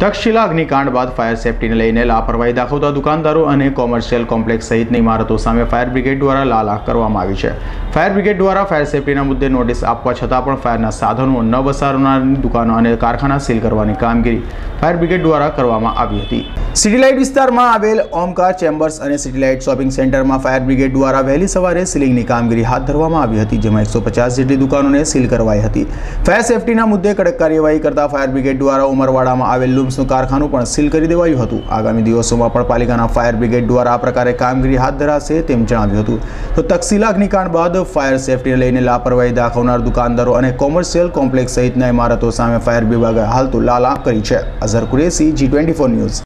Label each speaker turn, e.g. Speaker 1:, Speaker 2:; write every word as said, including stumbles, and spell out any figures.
Speaker 1: તક્ષશિલા અગ્નિકાંડ બાદ ફાયર સેફટીને લઈને લાપરવાહી દાખવતા દુકાનદારો અને કોમર્શિયલ કોમ્પ્લેક્સ સહિતની ઇમારતો સામે ફાયર બ્રિગેડ દ્વારા લાલા કરવામાં આવી છે। ફાયર બ્રિગેડ દ્વારા ફાયર સેફટીના મુદ્દે નોટિસ આપવા છતાં પણ ફાયરના સાધનો ન વસાવનારની દુકાનો અને કારખાના સીલ કરવાની કામગીરી ફાયર બ્રિગેડ દ્વારા કરવામાં આવી હતી। સિટી લાઇટ વિસ્તારમાં આવેલ ઓમકાર ચેમ્બર્સ અને સિટી લાઇટ શોપિંગ સેન્ટરમાં ફાયર બ્રિગેડ દ્વારા વહેલી સવારે સીલિંગની કામગીરી હાથ ધરવામાં આવી હતી, જેમાં એકસો પચાસ જેટલી દુકાનોને સીલ કરવાઈ હતી। ફાયર સેફટીના મુદ્દે કડક કાર્યવાહી કરતા ફાયર બ્રિગેડ દ્વારા ઉમરવાડામાં આવેલ નું કારખાનું પણ સીલ કરી દેવાયું હતું। આગામી દિવસોમાં પણ પાલિકાના ફાયર બ્રિગેડ દ્વારા આ પ્રકારે કામગીરી હાથ ધરાશે તેમ જણાવ્યું હતું। તો તક્ષશિલા અગ્નિકાંડ બાદ ફાયર સેફટીને લઈને લાપરવાહી દાખવનાર દુકાનદારો અને કોમર્શિયલ કોમ્પ્લેક્સ સહિતના ઇમારતો સામે ફાયર વિભાગે હાલ તો લાલા કરી છે। Azhar Qureshi, G twenty four news.